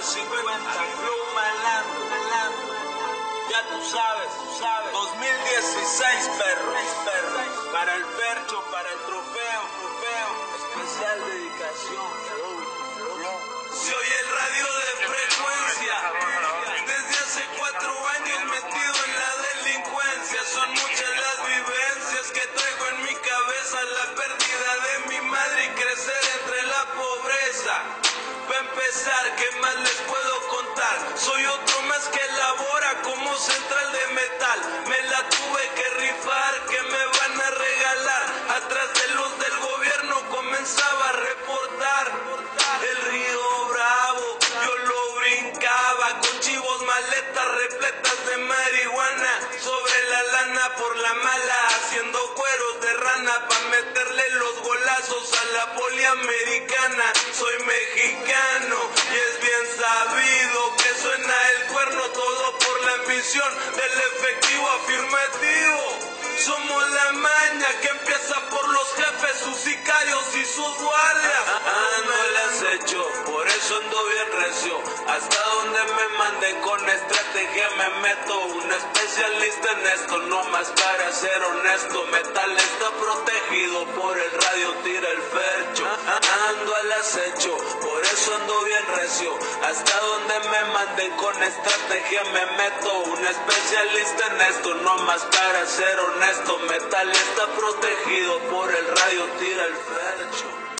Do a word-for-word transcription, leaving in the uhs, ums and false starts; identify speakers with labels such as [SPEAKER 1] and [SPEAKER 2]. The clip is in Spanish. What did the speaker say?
[SPEAKER 1] cincuenta, Flow Malandro, malandro. Ya tú sabes, tú sabes. dos mil dieciséis, perro, perro. Para el percho, para el trofeo, trofeo. Especial dedicación, Flow, Flow. Se oye el radio de frecuencia. Desde hace cuatro años metido en la delincuencia. Son muchas las vivencias que traigo en mi cabeza. La pérdida de mi madre y crecer entre la pobreza. Para empezar, ¿qué más les puedo contar? Soy otro más que labora como central de metal. Me la tuve que rifar, que me van a regalar. Atrás de los del gobierno comenzaba a reportar. El río Bravo, yo lo brincaba con chivos, maletas repletas de marihuana. Sobre la lana por la mala, haciendo cueros de rana pa' meterle los golazos a la poliamericana. Soy mexicano y es bien sabido que suena el cuerno, todo por la ambición del efectivo afirmativo. Somos la maña que empieza por los jefes, sus sicarios y sus guardias. Ando el acecho, por eso ando bien recio. Hasta donde me manden con estrategia me meto. Un especialista en esto, no más para ser honesto. Metal está protegido, por el radio tira el fercho. Ando al acecho, por eso ando bien recio. Hasta donde me manden con estrategia me meto. Un especialista en esto, no más para ser honesto. Metal está protegido, por el radio tira el fercho.